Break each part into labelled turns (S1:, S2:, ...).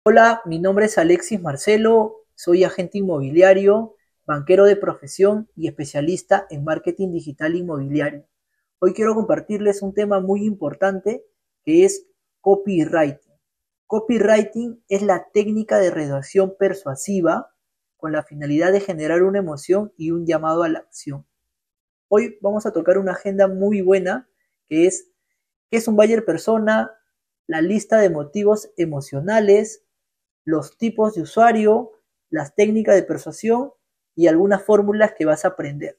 S1: Hola, mi nombre es Alexis Marcelo, soy agente inmobiliario, banquero de profesión y especialista en marketing digital inmobiliario. Hoy quiero compartirles un tema muy importante que es copywriting. Copywriting es la técnica de redacción persuasiva con la finalidad de generar una emoción y un llamado a la acción. Hoy vamos a tocar una agenda muy buena que es qué es un buyer persona, la lista de motivos emocionales, los tipos de usuario, las técnicas de persuasión y algunas fórmulas que vas a aprender.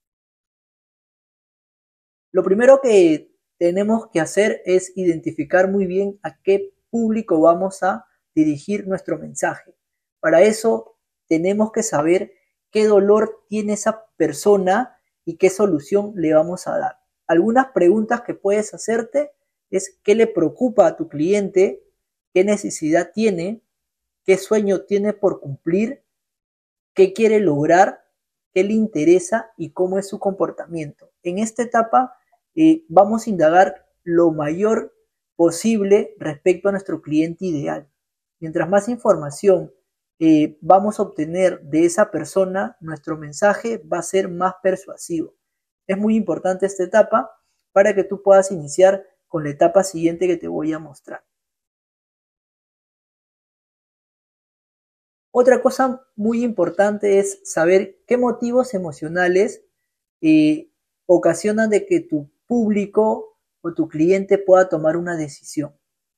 S1: Lo primero que tenemos que hacer es identificar muy bien a qué público vamos a dirigir nuestro mensaje. Para eso tenemos que saber qué dolor tiene esa persona y qué solución le vamos a dar. Algunas preguntas que puedes hacerte es qué le preocupa a tu cliente, qué necesidad tiene, qué sueño tiene por cumplir, qué quiere lograr, qué le interesa y cómo es su comportamiento. En esta etapa vamos a indagar lo mayor posible respecto a nuestro cliente ideal. Mientras más información vamos a obtener de esa persona, nuestro mensaje va a ser más persuasivo. Es muy importante esta etapa para que tú puedas iniciar con la etapa siguiente que te voy a mostrar. Otra cosa muy importante es saber qué motivos emocionales eh, ocasionan de que tu público o tu cliente pueda tomar una decisión.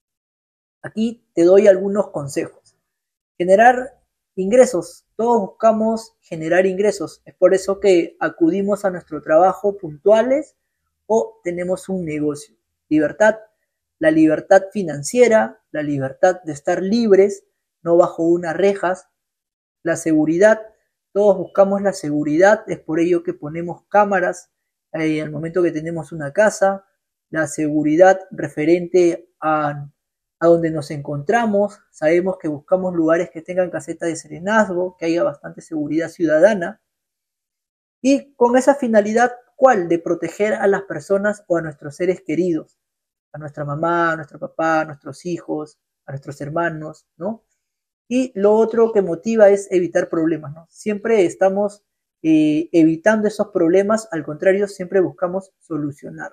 S1: Aquí te doy algunos consejos. Generar ingresos. Todos buscamos generar ingresos. Es por eso que acudimos a nuestro trabajo puntuales o tenemos un negocio. Libertad. La libertad financiera, la libertad de estar libres, no bajo unas rejas, la seguridad, todos buscamos la seguridad, es por ello que ponemos cámaras al momento que tenemos una casa, la seguridad referente a donde nos encontramos, sabemos que buscamos lugares que tengan caseta de serenazgo, que haya bastante seguridad ciudadana, y con esa finalidad, ¿cuál? De proteger a las personas o a nuestros seres queridos, a nuestra mamá, a nuestro papá, a nuestros hijos, a nuestros hermanos, ¿no? Y lo otro que motiva es evitar problemas, ¿no? Siempre estamos evitando esos problemas, al contrario, siempre buscamos solucionar.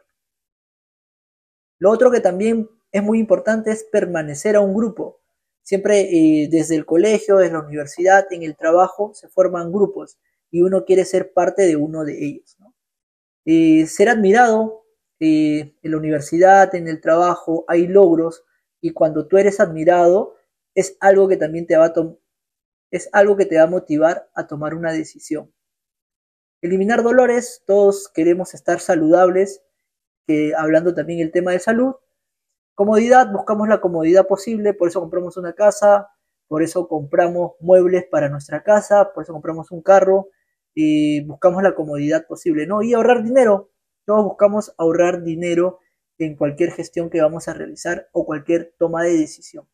S1: Lo otro que también es muy importante es permanecer a un grupo. Siempre desde el colegio, desde la universidad, en el trabajo, se forman grupos y uno quiere ser parte de uno de ellos, ¿no? Ser admirado en la universidad, en el trabajo, hay logros y cuando tú eres admirado es algo que también es algo que te va a motivar a tomar una decisión. Eliminar dolores, todos queremos estar saludables, hablando también el tema de salud. Comodidad, buscamos la comodidad posible, por eso compramos una casa, por eso compramos muebles para nuestra casa, por eso compramos un carro, y buscamos la comodidad posible, ¿no? Y ahorrar dinero, todos buscamos ahorrar dinero en cualquier gestión que vamos a realizar o cualquier toma de decisión.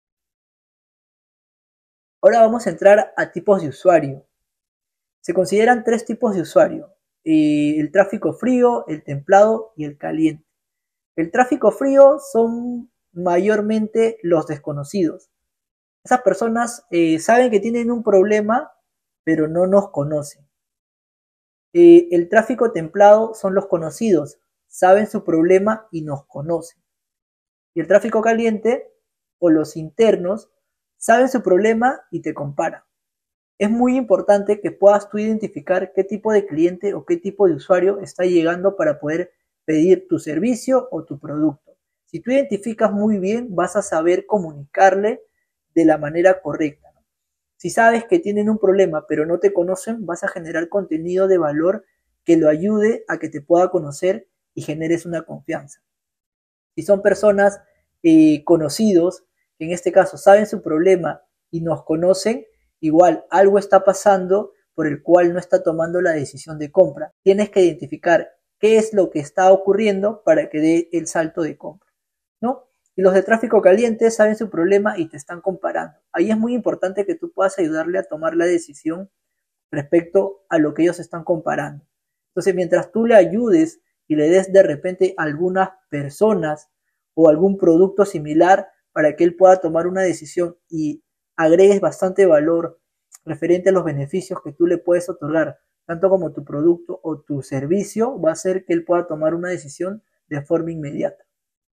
S1: Ahora vamos a entrar a tipos de usuario. Se consideran tres tipos de usuario, el tráfico frío, el templado y el caliente. El tráfico frío son mayormente los desconocidos. Esas personas saben que tienen un problema, pero no nos conocen. El tráfico templado son los conocidos, saben su problema y nos conocen. Y el tráfico caliente o los internos saben su problema y te comparan. Es muy importante que puedas tú identificar qué tipo de cliente o qué tipo de usuario está llegando para poder pedir tu servicio o tu producto. Si tú identificas muy bien, vas a saber comunicarle de la manera correcta, ¿no? Si sabes que tienen un problema pero no te conocen, vas a generar contenido de valor que lo ayude a que te pueda conocer y generes una confianza. Si son personas conocidos, que en este caso saben su problema y nos conocen, igual algo está pasando por el cual no está tomando la decisión de compra. Tienes que identificar qué es lo que está ocurriendo para que dé el salto de compra, ¿no? Y los de tráfico caliente saben su problema y te están comparando. Ahí es muy importante que tú puedas ayudarle a tomar la decisión respecto a lo que ellos están comparando. Entonces, mientras tú le ayudes y le des de repente a algunas personas o algún producto similar, para que él pueda tomar una decisión y agregues bastante valor referente a los beneficios que tú le puedes otorgar, tanto como tu producto o tu servicio, va a hacer que él pueda tomar una decisión de forma inmediata.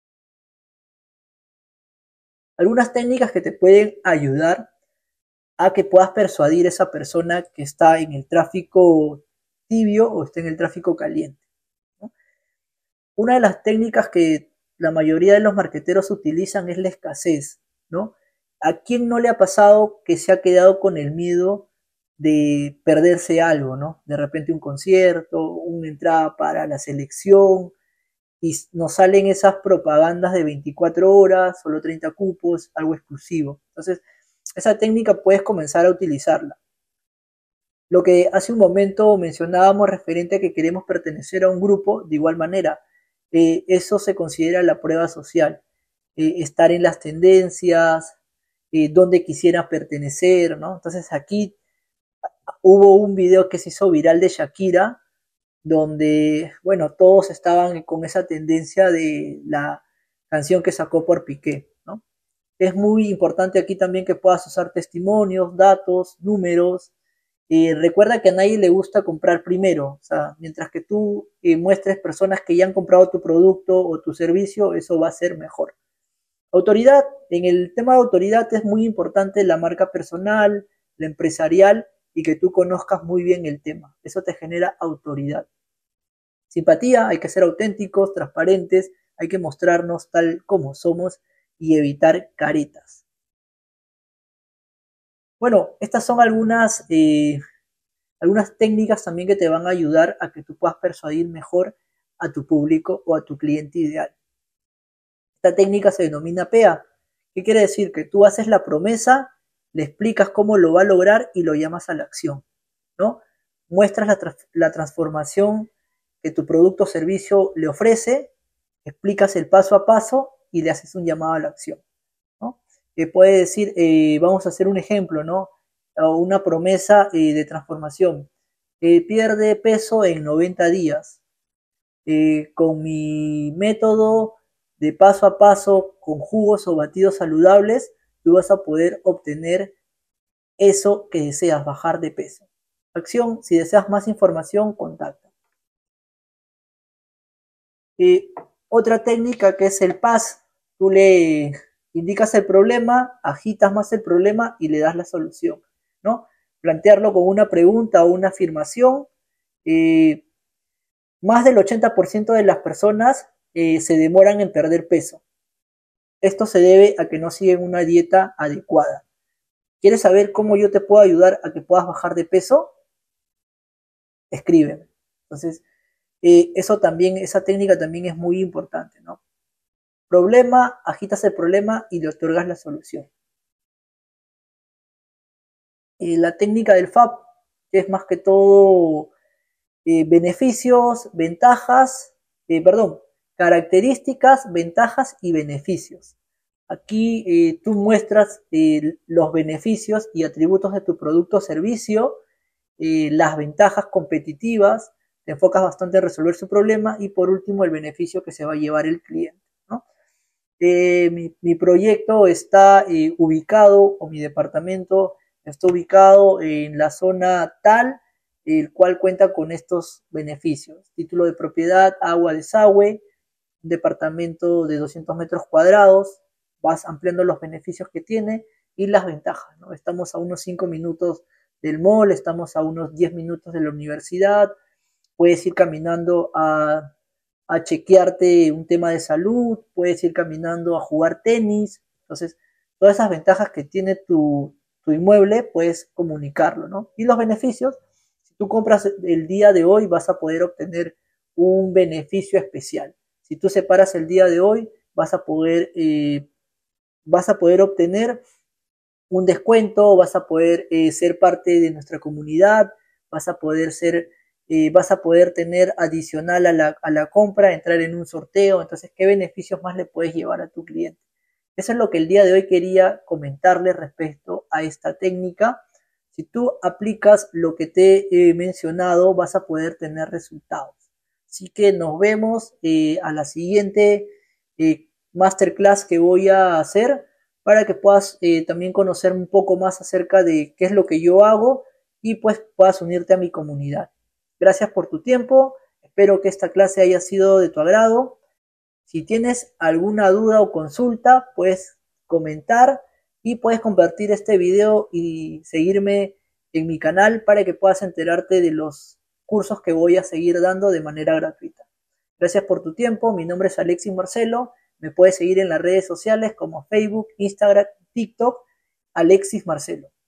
S1: Algunas técnicas que te pueden ayudar a que puedas persuadir a esa persona que está en el tráfico tibio o está en el tráfico caliente, ¿no? Una de las técnicas que la mayoría de los marqueteros utilizan es la escasez, ¿no? ¿A quién no le ha pasado que se ha quedado con el miedo de perderse algo, ¿no? De repente un concierto, una entrada para la selección, y nos salen esas propagandas de 24 horas, solo 30 cupos, algo exclusivo. Entonces, esa técnica puedes comenzar a utilizarla. Lo que hace un momento mencionábamos referente a que queremos pertenecer a un grupo, de igual manera, eso se considera la prueba social. Estar en las tendencias, donde quisieras pertenecer, ¿no? Entonces aquí hubo un video que se hizo viral de Shakira, donde, bueno, todos estaban con esa tendencia de la canción que sacó por Piqué, ¿no? Es muy importante aquí también que puedas usar testimonios, datos, números. Recuerda que a nadie le gusta comprar primero, o sea, mientras que tú muestres personas que ya han comprado tu producto o tu servicio, eso va a ser mejor. Autoridad, en el tema de autoridad es muy importante la marca personal, la empresarial y que tú conozcas muy bien el tema. Eso te genera autoridad. Simpatía, hay que ser auténticos, transparentes, hay que mostrarnos tal como somos y evitar caretas. Bueno, estas son algunas técnicas también que te van a ayudar a que tú puedas persuadir mejor a tu público o a tu cliente ideal. Esta técnica se denomina PEA. ¿Qué quiere decir? Que tú haces la promesa, le explicas cómo lo va a lograr y lo llamas a la acción, ¿no? Muestras la transformación que tu producto o servicio le ofrece, explicas el paso a paso y le haces un llamado a la acción, ¿no? Puede decir, vamos a hacer un ejemplo, ¿no? O una promesa de transformación. Pierde peso en 90 días. Con mi método de paso a paso con jugos o batidos saludables, tú vas a poder obtener eso que deseas, bajar de peso. Acción, si deseas más información, contacta. Otra técnica que es el PAS, tú le indicas el problema, agitas más el problema y le das la solución, ¿no? Plantearlo con una pregunta o una afirmación. Más del 80% de las personas se demoran en perder peso. Esto se debe a que no siguen una dieta adecuada. ¿Quieres saber cómo yo te puedo ayudar a que puedas bajar de peso? Escríbeme. Entonces, esa técnica también es muy importante, ¿no? Problema, agitas el problema y le otorgas la solución. La técnica del FAB es más que todo beneficios, ventajas, características, ventajas y beneficios. Aquí tú muestras los beneficios y atributos de tu producto o servicio, las ventajas competitivas, te enfocas bastante en resolver su problema y por último el beneficio que se va a llevar el cliente, ¿no? Mi proyecto está ubicado, o mi departamento está ubicado en la zona tal, el cual cuenta con estos beneficios: título de propiedad, agua, desagüe, un departamento de 200 metros cuadrados, vas ampliando los beneficios que tiene y las ventajas, ¿no? Estamos a unos 5 minutos del mall, estamos a unos 10 minutos de la universidad, puedes ir caminando a chequearte un tema de salud, puedes ir caminando a jugar tenis. Entonces, todas esas ventajas que tiene tu inmueble, puedes comunicarlo, ¿no? Y los beneficios, si tú compras el día de hoy, vas a poder obtener un beneficio especial. Si tú separas el día de hoy, vas a poder obtener un descuento, vas a poder ser parte de nuestra comunidad, vas a poder tener adicional a la compra, entrar en un sorteo. Entonces, ¿qué beneficios más le puedes llevar a tu cliente? Eso es lo que el día de hoy quería comentarles respecto a esta técnica. Si tú aplicas lo que te he mencionado, vas a poder tener resultados. Así que nos vemos a la siguiente masterclass que voy a hacer. para que puedas también conocer un poco más acerca de qué es lo que yo hago y pues puedas unirte a mi comunidad. Gracias por tu tiempo, espero que esta clase haya sido de tu agrado. Si tienes alguna duda o consulta, puedes comentar y puedes compartir este video y seguirme en mi canal para que puedas enterarte de los cursos que voy a seguir dando de manera gratuita. Gracias por tu tiempo, mi nombre es Alexis Marcelo, me puedes seguir en las redes sociales como Facebook, Instagram, TikTok, Alexis Marcelo.